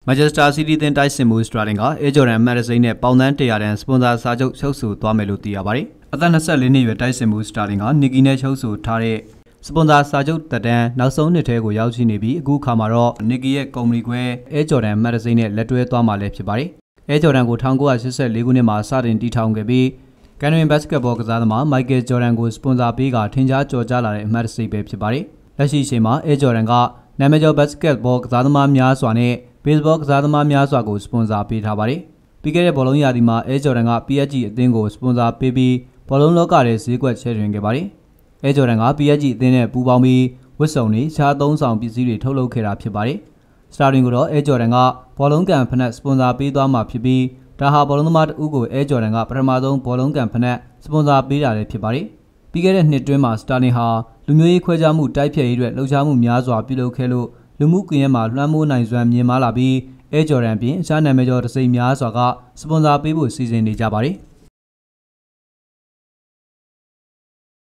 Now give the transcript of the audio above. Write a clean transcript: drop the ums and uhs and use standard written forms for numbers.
Manchester City တင်တိုက်စစ်မှု Sterling က Air Jordan အမှတ်တံဆိပ်နဲ့ပေါင်သန်း100တန်စပွန်ဆာစာချုပ်ချုပ်ဆိုသွားမယ်လို့သိရပါတယ်။အသက်24နှစ်အရွယ်တိုက်စစ်မှု Sterling က Nike နဲ့ချုပ်ဆိုထားတဲ့စပွန်ဆာစာချုပ်သက်တမ်းနောက်ဆုံးနှစ်ထဲကိုရောက်ရှိနေပြီးအခုခါမှာတော့ Nike ရဲ့ကုမ္ပဏီခွဲ Air Jordan အမှတ်တံဆိပ်နဲ့လက်တွဲသွားမှာလည်းဖြစ်ပါတယ်။ Air Jordan ကို1984ခုနှစ်မှာစတင်တည်ထောင်ခဲ့ပြီးကန်နရီဘတ်စကတ်ဘောကစားသမား Michael Jordan ကိုစပွန်ဆာပေးကထင်ရှားကျော်ကြားလာတဲ့အမှတ်တံဆိပ်ပဲဖြစ်ပါတယ်။လက်ရှိအချိန်မှာ Air Jordan ကနာမည်ကျော်ဘတ်စကတ်ဘောကစားသမားများစွာနဲ့ဘေ့စ်ဘောကစားသမားများစွာကိုစပွန်ဆာပေးထားပါတယ်။ပြီးခဲ့တဲ့ဘောလုံးရာသီမှာ Air Jordan က PSG အသင်းကိုစပွန်ဆာပေးပြီးဘောလုံးလောကရဲ့ဈေးကွက်ချဲ့ထွင်ခဲ့ပါတယ်။ Air Jordan က PSG အသင်းနဲ့ပူးပေါင်းပြီးဝတ်စုံတွေခြားသုံးဆောင်ပစ္စည်းတွေထုတ်လုပ်ခဲ့တာဖြစ်ပါတယ်။ Sterling ကိုတော့ Air Jordan ကဘောလုံးကန်ဖနက်စပွန်ဆာပေးသွားမှာဖြစ်ပြီးဒါဟာဘောလုံးသမားတဦးကို Air Jordan ကပထမဆုံးဘောလုံးကန်ဖနက်စပွန်ဆာပေးတာလည်းဖြစ်ပါတယ်။ပြီးခဲ့တဲ့နှစ်တွင်းမှာ Sterling ဟာလူမျိုးရေးခွဲခြားမှုတိုက်ဖျက်ရေးအတွက်လှုပ်ရှားမှုများစွာပြုလုပ်ခဲ့လို့လူမှုကွန်ရက်မှာလွှမ်းမိုးနိုင်စွမ်းမြင်မာလာပြီးAir Jordan ပြင်အခြားနာမည်ကျော်တံဆိပ်များစွာကစပွန်ဆာပေးဖို့စီစဉ်နေကြပါတယ်။